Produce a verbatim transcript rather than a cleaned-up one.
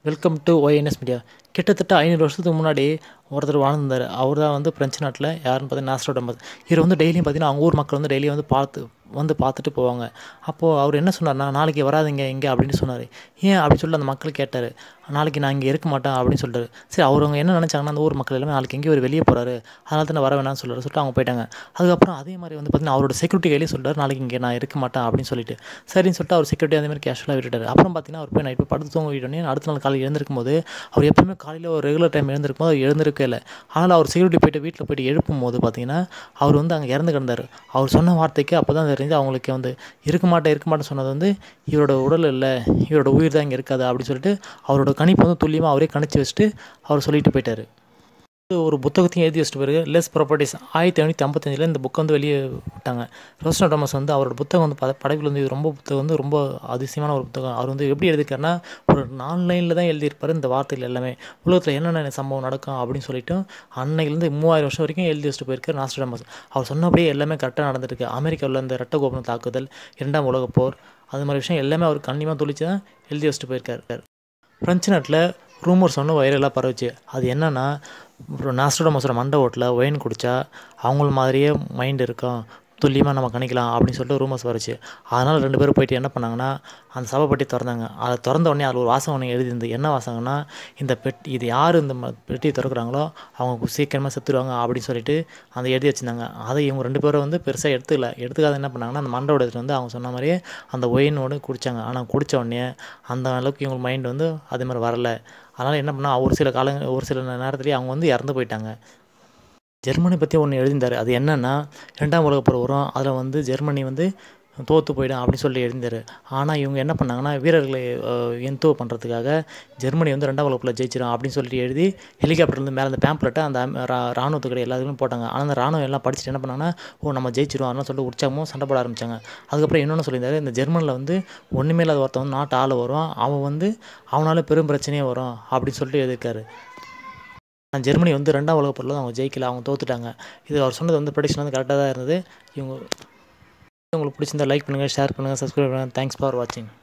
Welcome to ynsmedia. கிட்டத்தட்ட ஐநூறு வருஷத்துக்கு முன்னாடி ஒருத்தர் வாழ்ந்தார். அவர் தான் வந்து பிரெஞ்சு நாட்டில் யாருன்னு பார்த்தீங்கன்னா நாஸ்ட்ராடமஸ். இவர் வந்து டெய்லியும் பார்த்தீங்கன்னா அவங்க ஊர் மக்கள் வந்து டெய்லியும் வந்து பார்த்து வந்து பார்த்துட்டு போவாங்க. அப்போது அவர் என்ன சொன்னார்னா, நாளைக்கு வராதிங்க இங்கே அப்படின்னு சொன்னார். ஏன் அப்படின்னு சொல்லிட்டு அந்த மக்கள் கேட்டார். நாளைக்கு நான் இங்கே இருக்க மாட்டேன் அப்படின்னு சொல்லிட்டாரு. சரி, அவர் அவங்க என்ன நினச்சாங்கன்னா, அந்த ஊர் மக்கள் எல்லாமே நாளைக்கு எங்கேயும் ஒரு வெளியே போகிறாரு, அதனால தான் வர வேணாம்னு சொல்கிறார் சொல்லிட்டு அவங்க போயிட்டாங்க. அதுக்கப்புறம் அதே மாதிரி வந்து பார்த்தீங்கன்னா அவரோட செக்யூரிட்டி கையிலேயே சொல்லிட்டார், நாளைக்கு இங்கே நான் இருக்க மாட்டேன் அப்படின்னு சொல்லிட்டு. சரின்னு சொல்லிட்டு அவர் செக்யூரிட்டி அதே மாதிரி கேஷுவலாக விட்டுட்டார். அப்புறம் பார்த்தீங்கன்னா அவர் போய் நைட் போய் படுத்து தூங்க விட்டோன்னே அடுத்த நாள் காலையில் எழுந்திருக்கும் போது அவர் எப்பவுமே காலையில் ஒரு ரெகுலர் டைம் எழுந்திருக்கும் போது அவர் எழுந்திருக்கே இல்லை. ஆனால் அவர் செக்யூரிட்டி போய்ட்டு வீட்டில் போய்ட்டு எழுப்பும் போது பார்த்தீங்கன்னா அவர் வந்து அங்கே இறந்து கிடந்தார். அவர் சொன்ன வார்த்தைக்கு அப்போ தான் தெரிஞ்சு அவங்களுக்கு வந்து இருக்க மாட்டேன் இருக்க மாட்டேன்னு சொன்னது வந்து இவரோட உடல் இல்லை, இவரோட உயிர் தான் இங்கே இருக்காது அப்படின்னு சொல்லிட்டு அவரோட கணிப்பு வந்து துல்லியமாக அவரே கணிச்சு வச்சுட்டு அவர் சொல்லிட்டு போயிட்டார். ஒரு புத்தகத்தையும் எழுதி வச்சுட்டு பிறகு லெஸ் ப்ராப்பர்ட்டிஸ் ஆயிரத்தி ஐநூற்றி ஐம்பத்தஞ்சில் இந்த புக்கை வந்து வெளியே விட்டாங்க. நோஸ்ட்ராடமஸ் வந்து அவரோட புத்தகம் வந்து ப படைப்பில் வந்து இது ரொம்ப புத்தகம் வந்து ரொம்ப அதிசயமான ஒரு புத்தகம். அவர் வந்து எப்படி எழுதியிருக்காருன்னா, ஒரு நாலு லைனில் தான் எழுதியிருப்பார் இந்த வார்த்தைகள் எல்லாமே. உலகத்தில் என்னென்ன சம்பவம் நடக்கும் அப்படின்னு சொல்லிட்டு அன்னையிலேருந்து மூவாயிரம் வருஷம் வரைக்கும் எழுதி வச்சுட்டு போயிருக்கார் நாஸ்ட்ராடமஸ். அவர் சொன்னபடியே எல்லாமே கரெக்டாக நடந்துருக்கு. அமெரிக்காவில் இந்த ரெட்ட கோபுரம் தாக்குதல், இரண்டாம் உலகப் போர், அது மாதிரி விஷயம் எல்லாமே அவர் கண்ணியமாக துளிச்சு தான் எழுதி வச்சுட்டு போயிருக்கார். பிரெஞ்சு நாட்டில் ரூமர்ஸ் ஒன்று வைரலாக பரவுச்சு. அது என்னென்னா, நாஸ்ட்ராடமஸோட மண்டை ஓட்டில் ஒயின் குடித்தா அவங்கள மாதிரியே மைண்ட் இருக்கும், துல்லியமாக நம்ம கணிக்கலாம் அப்படின்னு சொல்லிட்டு ரூமர்ஸ் வருச்சு. அதனால் ரெண்டு பேரும் போயிட்டு என்ன பண்ணாங்கன்னா, அந்த சபை பெட்டி திறந்தாங்க. அதை திறந்த உடனே அதில் ஒரு வாசகம் ஒன்று எழுதிருந்து. என்ன வாசகம்னா, இந்த பெட்டி இது யார் இந்த பெட்டியை திறக்கிறாங்களோ அவங்க சீக்கிரமாக செத்துருவாங்க அப்படின்னு சொல்லிட்டு அதை எழுதி வச்சுருந்தாங்க. அதை இவங்க ரெண்டு பேரும் வந்து பெருசாக எடுத்துக்கல. எடுத்துக்காத என்ன பண்ணாங்கன்னா, அந்த மண்டோட எடுத்துகிட்டு வந்து அவங்க சொன்ன மாதிரியே அந்த ஒயினோடு குடித்தாங்க. ஆனால் குடித்த உடனே அந்த அளவுக்கு இவங்க மைண்ட் வந்து அதே மாதிரி வரலை. அதனால் என்ன பண்ணால் ஒரு சில கால ஒரு சில நேரத்துலேயே அவங்க வந்து இறந்து போயிட்டாங்க. ஜெர்மனி பற்றி ஒன்று எழுதியிருந்தார். அது என்னென்னா, ரெண்டாம் உலகப் போர் வரும், அதில் வந்து ஜெர்மனி வந்து தோற்று போயிடும் அப்படின்னு சொல்லி எழுதிந்தார். ஆனால் இவங்க என்ன பண்ணாங்கன்னா, வீரர்களை என்தோ பண்ணுறதுக்காக ஜெர்மனி வந்து ரெண்டாம் உலகத்தில் ஜெயிச்சிடும் அப்படின்னு சொல்லிட்டு எழுதி ஹெலிகாப்டர்லேருந்து மேலே அந்த பேம்ப்ளெட்டை அந்த ராணுவத்துக்கிட்ட எல்லாத்துக்கும் போட்டாங்க. ஆனால் அந்த ராணுவம் எல்லாம் படிச்சுட்டு என்ன பண்ணாங்கன்னா, ஓ நம்ம ஜெயிச்சிடும் அதெல்லாம் சொல்லிட்டு உற்சாகமும் சண்டை போட ஆரம்பித்தாங்க. அதுக்கப்புறம் இன்னொன்று சொல்லியிருந்தார், இந்த ஜெர்மனியில் வந்து ஒன்றுமே இல்லாத ஒருத்தன் வந்து நாட்டு ஆள் வரும், அவன் வந்து அவனால் பெரும் பிரச்சனையே வரும் அப்படின்னு சொல்லிட்டு எழுதியிருக்காரு. ஆனால் ஜெர்மனி வந்து ரெண்டாம் உலகப் போரில் அவங்க ஜெயிக்கல, அவங்க தோத்துட்டாங்க. இது அவர் சொன்னது வந்து ப்ரெடிக்ஷன் வந்து கரெக்டாக தான் இருந்தது. இவங்க உங்களுக்கு பிடிச்சிருந்தா லைக் பண்ணுங்கள், ஷேர் பண்ணுங்கள், சப்ஸ்கிரைப் பண்ணுங்கள். தேங்க்ஸ் ஃபார் வாட்சிங்.